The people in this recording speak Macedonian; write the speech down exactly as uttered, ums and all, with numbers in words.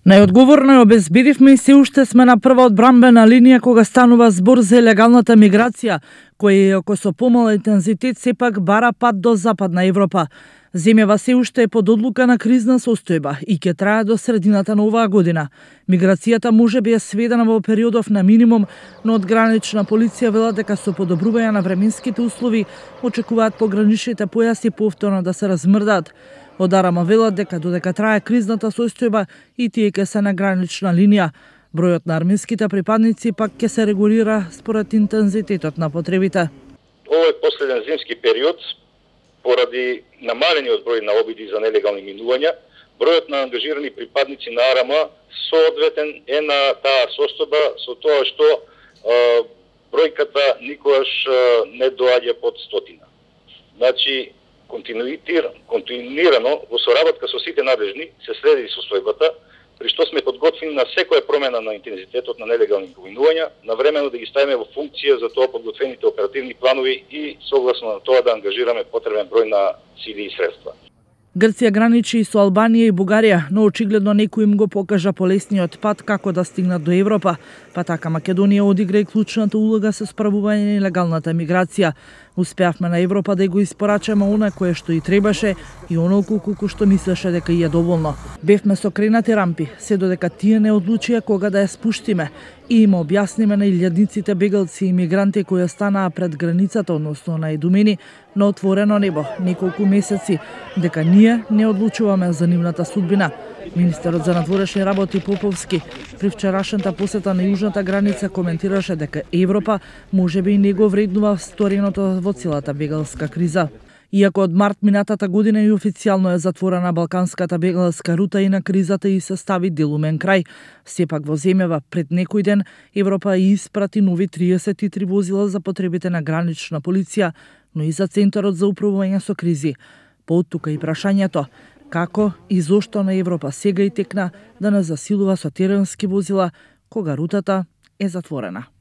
Најодговорно ја обезбедивме и се уште сме на прва одбранбена линија кога станува збор за илегалната миграција, која, ако со помал интензитет, сепак бара пат до Западна Европа. Земјава се уште е под одлука на кризна состојба и ќе трае до средината на оваа година. Миграцијата може би е сведена во периодов на минимум, но од гранична полиција велат дека со подобрување на временските услови очекуваат пограничните појаси повторно да се размрдаат. Од Арама велат дека додека трае кризната состојба и тие ќе се на гранична линија. Бројот на армиските припадници пак ќе се регулира според интензитетот на потребите. Овој последен зимски период, поради намалениот број на обиди за нелегални минувања, бројот на ангажирани припадници на Арама соодветен е на таа состојба со тоа што е, бројката никогаш не доаѓа под стотина. Значи, континуирано во соработка со сите надлежни се следи состојбата, при што сме подготвени на секоја промена на интензитетот на нелегални минувања, навремено да ги ставиме во функција за тоа подготвените оперативни планови и согласно на тоа да ангажираме потребен број на сили и средства. Грција граничи со Албанија и Бугарија, но очигледно некој им го покажа полесниот пат како да стигнат до Европа, па така Македонија одигра и клучната улога со справување на нелегалната миграција. Успеавме на Европа да го испорачаме она кое што и требаше и онолку колку што мислеше дека и е доволно. Бевме со кренати рампи, се додека тие не одлучија кога да ја спуштиме и им објасниме на илјадниците бегалци и мигранти кои останаа пред границата, односно на Идумени, на отворено небо неколку месеци, дека ние не одлучуваме за нивната судбина. Министерот за надворешни работи Поповски при вчерашната посета на јужната граница коментираше дека Европа може би и не го вреднува стореното во целата бегалска криза. Иако од март минатата година и официјално е затворена балканската бегалска рута и на кризата и се стави делумен крај, сепак во земјава пред некој ден Европа и испрати нови триесет и три возила за потребите на гранична полиција, но и за Центарот за управување со кризи. По оттука и прашањето како и зошто на Европа сега и текна да не засилува со теренски возила кога рутата е затворена.